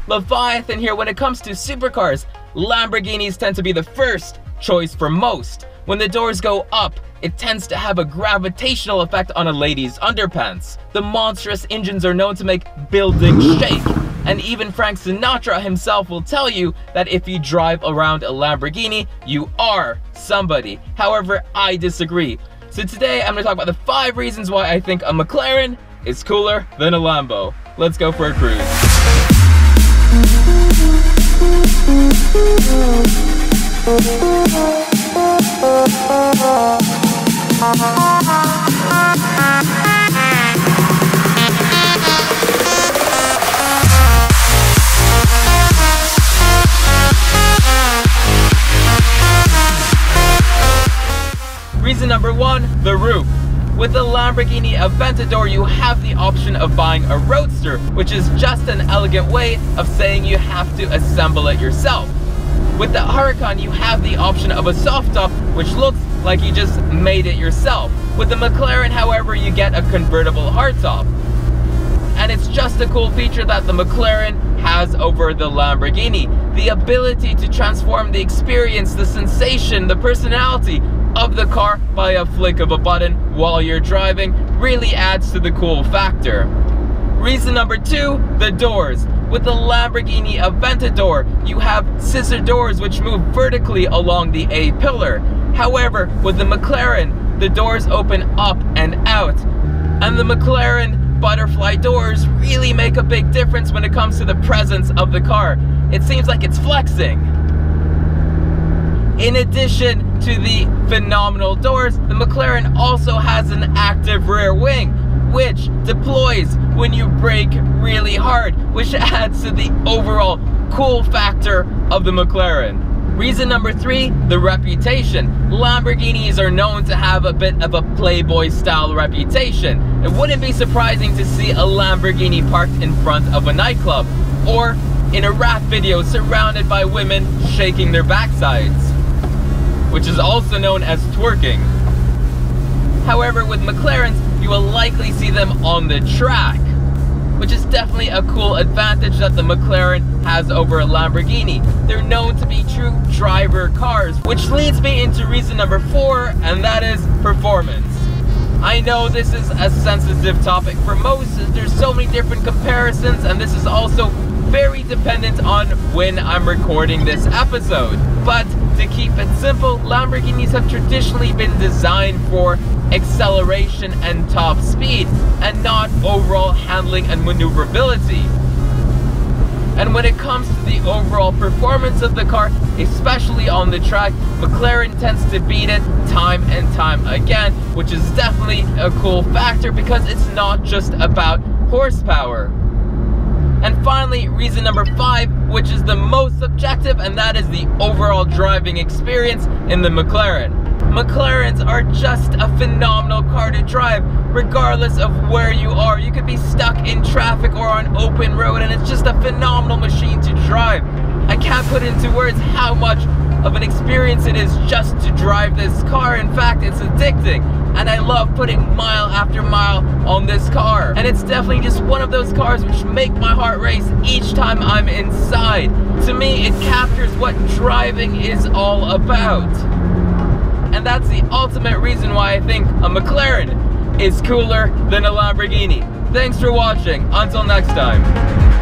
Leviathan here. When it comes to supercars, Lamborghinis tend to be the first choice for most. When the doors go up, it tends to have a gravitational effect on a lady's underpants. The monstrous engines are known to make buildings shake. And even Frank Sinatra himself will tell you that if you drive around a Lamborghini, you are somebody. However, I disagree. So today I'm going to talk about the 5 reasons why I think a McLaren is cooler than a Lambo. Let's go for a cruise. Reason number 1, the roof. With the Lamborghini Aventador, you have the option of buying a Roadster, which is just an elegant way of saying you have to assemble it yourself. With the Huracan, you have the option of a soft top, which looks like you just made it yourself. With the McLaren, however, you get a convertible hardtop. And it's just a cool feature that the McLaren has over the Lamborghini. The ability to transform the experience, the sensation, the personality of the car by a flick of a button while you're driving really adds to the cool factor. Reason number 2, the doors. With the Lamborghini Aventador, you have scissor doors which move vertically along the A-pillar. However, with the McLaren, the doors open up and out. And the McLaren butterfly doors really make a big difference when it comes to the presence of the car. It seems like it's flexing. In addition to the phenomenal doors, the McLaren also has an active rear wing, which deploys when you brake really hard, which adds to the overall cool factor of the McLaren. Reason number 3, the reputation. Lamborghinis are known to have a bit of a playboy style reputation. It wouldn't be surprising to see a Lamborghini parked in front of a nightclub, or in a rap video surrounded by women shaking their backsides, which is also known as twerking. However, with McLarens, you will likely see them on the track, which is definitely a cool advantage that the McLaren has over a Lamborghini. They're known to be true driver cars, which leads me into reason number 4, and that is performance. I know this is a sensitive topic for most. There's so many different comparisons, and this is also very dependent on when I'm recording this episode. But to keep it simple, Lamborghinis have traditionally been designed for acceleration and top speed, and not overall handling and maneuverability. And when it comes to the overall performance of the car, especially on the track, McLaren tends to beat it time and time again, which is definitely a cool factor because it's not just about horsepower. And finally, reason number 5, which is the most subjective, and that is the overall driving experience in the McLaren. McLarens are just a phenomenal car to drive, regardless of where you are. You could be stuck in traffic or on open road, and it's just a phenomenal machine to drive. I can't put into words how much of an experience it is just to drive this car. In fact, it's addicting, and I love putting mile after mile on this car. And it's definitely just one of those cars which make my heart race each time I'm inside. To me, it captures what driving is all about. And that's the ultimate reason why I think a McLaren is cooler than a Lamborghini. Thanks for watching. Until next time.